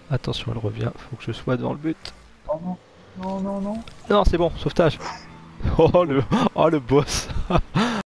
Attention, elle revient. Faut que je sois devant le but. Oh non, non, non, non. Non, c'est bon, sauvetage. Oh le boss.